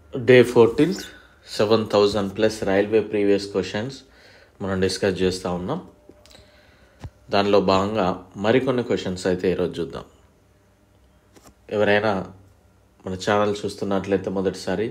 Day 14th 7,000+ railway previous questions మనం discuss చేస్తూ ఉన్నాం. దానిలో భాగంగా మరికొన్ని క్వశ్చన్స్ అయితే ఈరోజు చూద్దాం. ఎవరైనా మన ఛానల్ చూస్తున్నట్లయితే మొదటిసారి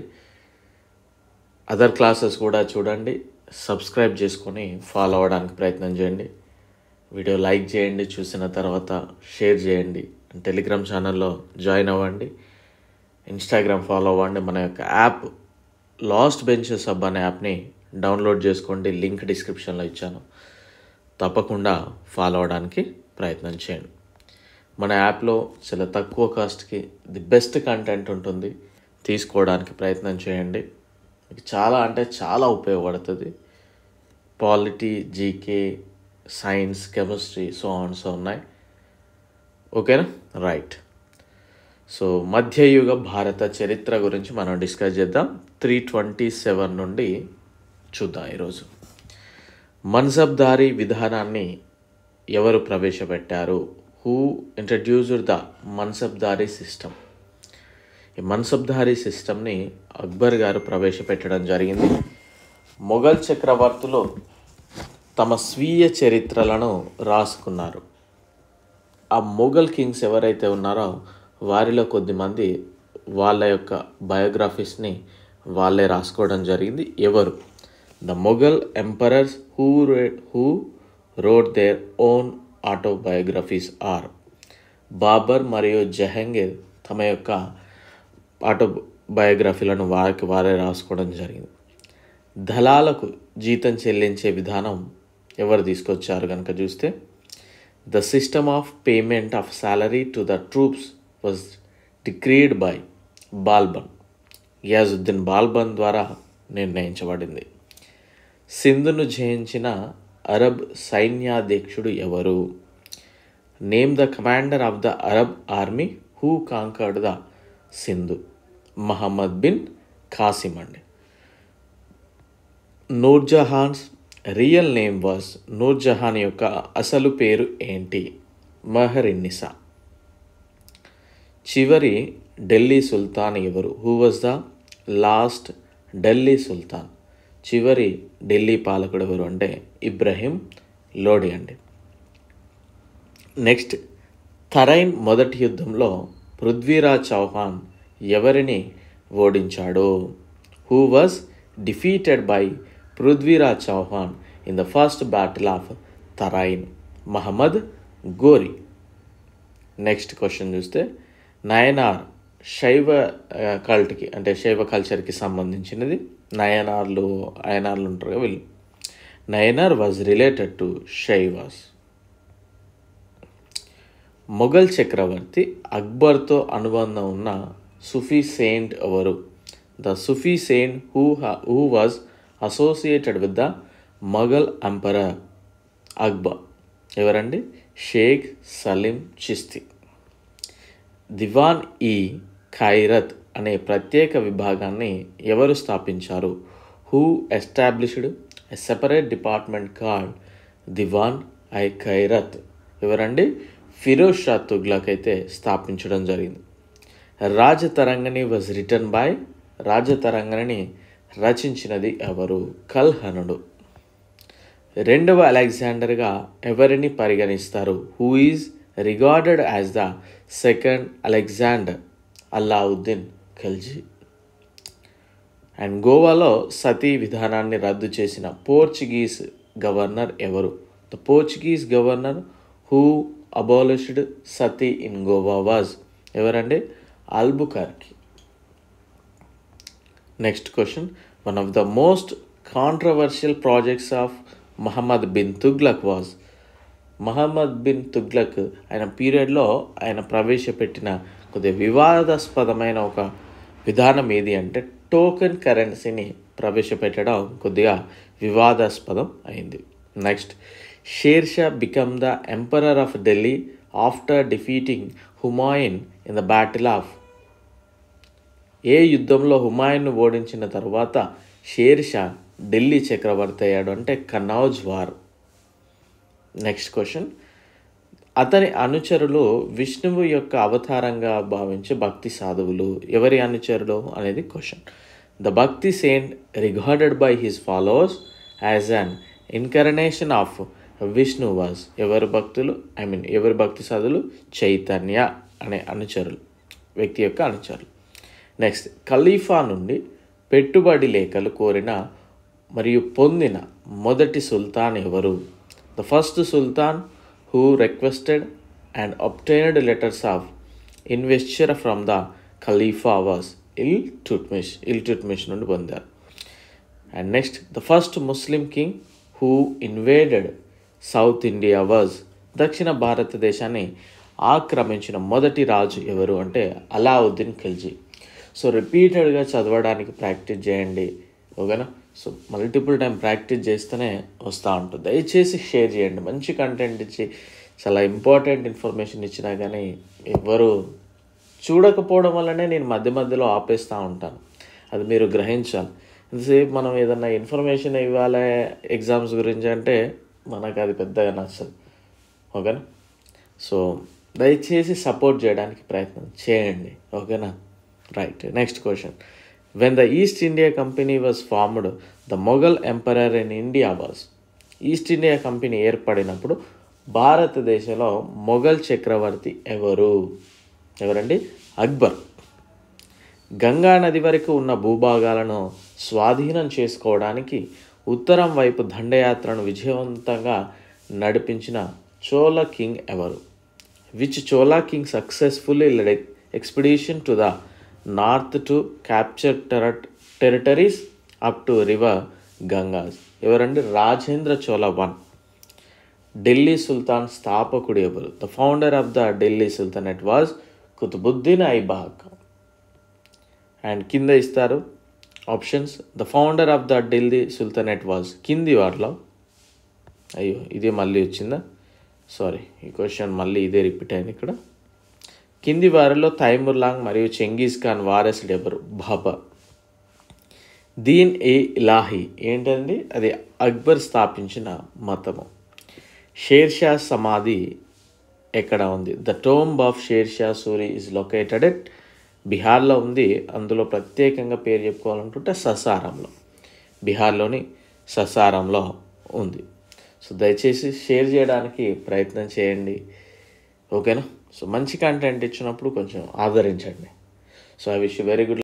అదర్ క్లాసెస్ కూడా చూడండి, సబ్స్క్రైబ్ చేసుకొని ఫాలో అవ్వడానికి ప్రయత్నం చేయండి. వీడియో లైక్ చేయండి, చూసిన తర్వాత షేర్ చేయండి, టెలిగ్రామ్ ఛానల్లో జాయిన్ అవ్వండి, ఇన్స్టాగ్రామ్ ఫాలో అవ్వండి. మన యొక్క యాప్ లాస్ట్ బెంచెస్ హబ్ అనే యాప్ని డౌన్లోడ్ చేసుకోండి, లింక్ డిస్క్రిప్షన్లో ఇచ్చాను. తప్పకుండా ఫాలో అవ్వడానికి ప్రయత్నం చేయండి. మన యాప్లో చాలా తక్కువ కాస్ట్కి ది బెస్ట్ కంటెంట్ ఉంటుంది, తీసుకోవడానికి ప్రయత్నం చేయండి. మీకు చాలా ఉపయోగపడుతుంది. Polity, GK, science, chemistry, so ఉన్నాయి. ఓకేనా? రైట్. సో మధ్యయుగ భారత చరిత్ర గురించి మనం డిస్కస్ చేద్దాం. 327 నుండి చూద్దాం ఈరోజు. మన్సబ్దారీ విధానాన్ని ఎవరు ప్రవేశపెట్టారు? Who introduced the Mansabdari system? ఈ మన్సబ్దారీ సిస్టమ్ని అక్బర్ గారు ప్రవేశపెట్టడం జరిగింది. మొఘల్ చక్రవర్తులు తమ స్వీయ చరిత్రలను రాసుకున్నారు. ఆ మొఘల్ కింగ్స్ ఎవరైతే ఉన్నారో వారిలో కొద్దిమంది వాళ్ళ యొక్క బయోగ్రఫీస్ని వాళ్ళే రాసుకోవడం జరిగింది. ఎవరు? The Mughal emperors who wrote their own autobiographies are Babur మరియు జహంగీర్ తమ యొక్క ఆటోబయోగ్రఫీలను వారే రాసుకోవడం జరిగింది. దళాలకు జీతం చెల్లించే విధానం ఎవరు తీసుకొచ్చారు కనుక చూస్తే, the system of payment of salary to the troops was decreed by Balban. Ghiyasuddin Balban ద్వారా నిర్ణయించబడింది. సింధును జయించిన అరబ్ సైన్యాధ్యక్షుడు ఎవరు? Name the commander of the Arab army who conquered the Sindhu. Muhammad bin Qasim అండి. Nurjahan's real name was, Nurjahan యొక్క అసలు పేరు ఏంటి? మహర్-ఇన్-నిసా. చివరి ఢిల్లీ సుల్తాన్ ఎవరు? Who was the last Delhi sultan. చివరి ఢిల్లీ పాలకుడు ఎవరు అంటే ఇబ్రహీం లోడి అండి. నెక్స్ట్, తరైన్ మొదటి యుద్ధంలో పృథ్వీరాజ్ చౌహాన్ ఎవరిని ఓడించాడు? Who was defeated by Prithviraj Chauhan in the first battle of Tarain? Muhammad Ghori. Next question చూస్తే, నయనార్ శైవ కల్ట్కి అంటే శైవ కల్చర్కి సంబంధించినది. అయనార్లు ఉంటారు కదా వీళ్ళు. Nayanar was related to Shaivas. Mughal చక్రవర్తి అక్బర్తో అనుబంధం ఉన్న సుఫీ సెయింట్ ఎవరు? The Sufi saint who was associated with the Mughal emperor Akbar ఎవరండి? షేక్ సలీం చిస్తి. దివాన్ ఈ ఖైరత్ అనే ప్రత్యేక విభాగాన్ని ఎవరు స్థాపించారు? Who established a separate department called Diwan i Khairat? ఎవరండి? ఫిరోజ్ షా తుగ్లక్ అయితే స్థాపించడం జరిగింది. రాజతరంగిణి వాజ్ రిటర్న్ బై, రాజతరంగిణిని రచించినది ఎవరు? కల్హనుడు. రెండవ అలెగ్జాండర్గా ఎవరిని పరిగణిస్తారు? Who is regarded as the second Alexander? Alauddin Khilji. And గోవాలో సతీ విధానాన్ని రద్దు చేసిన పోర్చుగీస్ గవర్నర్ ఎవరు? The Portuguese governor who abolished sati in Goa was ఎవరండి? Albuquerque. Next question, one of the most controversial projects of Mohammed bin Tughlaq was. Muhammad bin Tughlaq ఆయన పీరియడ్లో ఆయన ప్రవేశపెట్టిన కొద్దిగా వివాదాస్పదమైన ఒక విధానం ఏది అంటే టోకెన్ కరెన్సీని ప్రవేశపెట్టడం కొద్దిగా వివాదాస్పదం అయింది. Next, Sher Shah become the emperor of Delhi after defeating Humayun in the battle of. ఏ యుద్ధంలో హుమాయూన్ను ఓడించిన తర్వాత షేర్ షా ఢిల్లీ చక్రవర్తి అయ్యాడు అంటే కనౌజ్ వార్. నెక్స్ట్ క్వశ్చన్, అతని అనుచరులు విష్ణువు యొక్క అవతారంగా భావించే భక్తి సాధువులు ఎవరి అనుచరులు అనేది question. The Bhakti saint regarded by his followers as an incarnation of Vishnu was. ఎవరి భక్తులు ఎవరి భక్తి సాధులు? చైతన్య అనే అనుచరులు, వ్యక్తి యొక్క అనుచరులు. నెక్స్ట్, ఖలీఫా నుండి పెట్టుబడి లేఖలు కోరిన మరియు పొందిన మొదటి సుల్తాన్ ఎవరు? The first sultan who requested and obtained letters of investiture from the ఖలీఫా వాజ్ ఇల్టుట్మిష్ నుండి పొందారు. And next, the first Muslim king who invaded South India was. దక్షిణ భారతదేశాన్ని ఆక్రమించిన మొదటి రాజు ఎవరు అంటే అలావుద్దీన్ ఖిల్జీ. సో రిపీటెడ్గా చదవడానికి ప్రాక్టీస్ చేయండి, ఓకేనా? సో మల్టిపుల్ టైం ప్రాక్టీస్ చేస్తేనే వస్తూ ఉంటుంది. దయచేసి షేర్ చేయండి. మంచి కంటెంట్ ఇచ్చి చాలా ఇంపార్టెంట్ ఇన్ఫర్మేషన్ ఇచ్చినా కానీ ఎవరు చూడకపోవడం వల్లనే నేను మధ్య మధ్యలో ఆపేస్తూ ఉంటాను. అది మీరు గ్రహించాలి. ఎంతసేపు మనం ఏదన్నా ఇన్ఫర్మేషన్ ఇవ్వాలి ఎగ్జామ్స్ గురించి అంటే మనకు అది పెద్దగా నచ్చదు, ఓకేనా? సో దయచేసి సపోర్ట్ చేయడానికి ప్రయత్నం చేయండి, ఓకేనా? Right. Next question. When the East India company was formed the Mughal emperor in India was. East India company ఏర్పడినప్పుడు భారతదేశంలో మొఘల్ చక్రవర్తి ఎవరండి? అక్బర్. గంగా నది వరకు ఉన్న భూభాగాలను స్వాధీనం చేసుకోవడానికి ఉత్తరం వైపు దండయాత్రను విజయవంతంగా నడిపించిన చోళ కింగ్ ఎవరు? Which Chola king successfully led expedition to the north to capture territories up to river Gangas. ఎవరండి? రాజేంద్ర చోళ 1. ఢిల్లీ సుల్తాన్ స్థాపకుడు ఎవరు? The founder of the Delhi sultanate was Qutubuddin Aibak. And కింద ఇస్తారు options. The founder of the Delhi sultanate was, కింది వారిలో, అయ్యో ఇదే మళ్ళీ వచ్చిందా, సారీ ఈ క్వశ్చన్ మళ్ళీ ఇదే రిపీట్ అయింది ఇక్కడ. కింది వారిలో తైమూర్లాంగ్ మరియు చెంగీజ్ ఖాన్ వారసుడు ఎవరు? బాబర్. దీన్ ఏ ఇలాహీ ఏంటండి? అది అక్బర్ స్థాపించిన మతము. షేర్షా సమాధి ఎక్కడ ఉంది? The tomb of Sher Shah Suri is located at బీహార్లో ఉంది. అందులో ప్రత్యేకంగా పేరు చెప్పుకోవాలనుకుంటే ససారంలో, బీహార్లోని ససారంలో ఉంది. సో దయచేసి షేర్ చేయడానికి ప్రయత్నం చేయండి, ఓకేనా? సో మంచి కంటెంట్ ఇచ్చినప్పుడు కొంచెం ఆదరించండి. So I wish you very good.